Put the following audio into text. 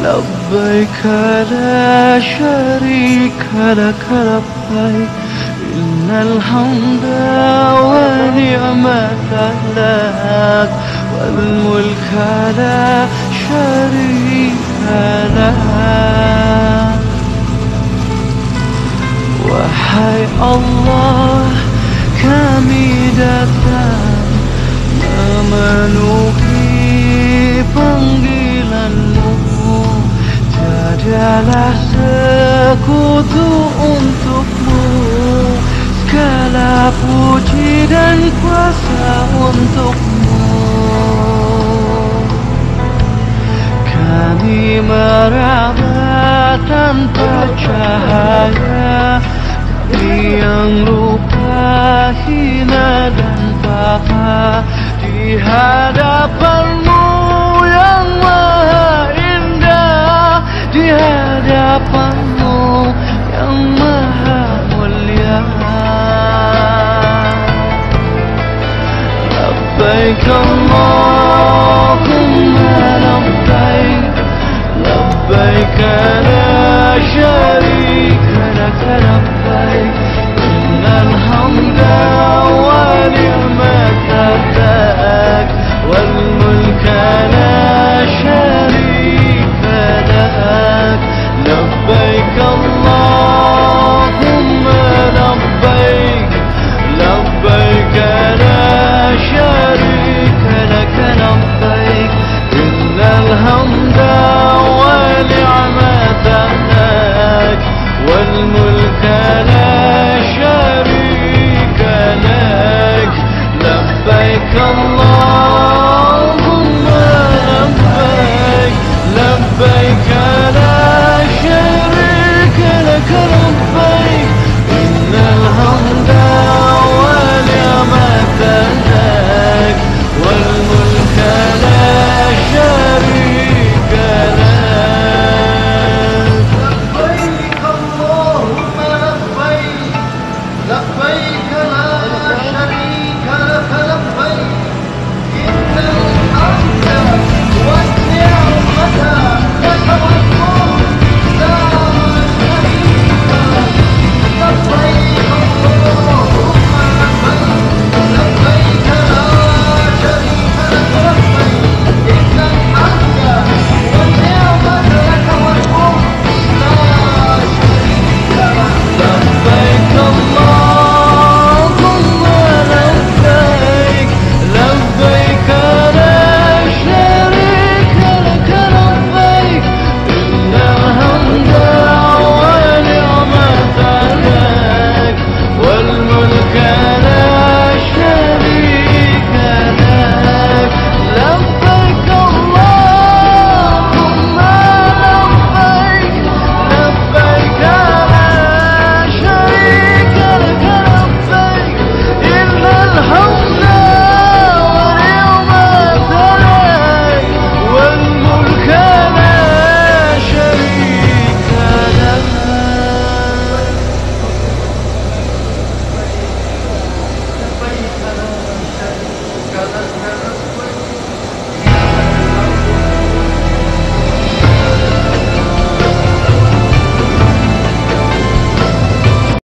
لبيك لا شريك لك لبيك إن الحمد والنعمة لك والملك لا شريك لك. Wahai Allah, kami datang memenuhi panggilan-Mu. Tiadalah sekutu untuk-Mu, segala puji dan kuasa untuk-Mu. Kami meraba tanpa cahaya, kami yang rupa hina dan bapa di hadapan-Mu yang maha indah, di hadapan-Mu yang maha mulia. Labbaik Allahumma labbaik, labbaik la syarika laka labbaik, innal hamda wa ni'mata lak wal mulka la syarika lak. Labbaik Allahumma labbaik, labbaik la syarika laka labbaik, innal hamda wa ni'mata lak wal mulka la syarika lak. Labbaik Allahumma labbaik, labbaik la syarika lak labbaik, innal hamda wa ni'mata lak wal mulka la syarika lak. Labbaik Allahumma labbaik, labbaik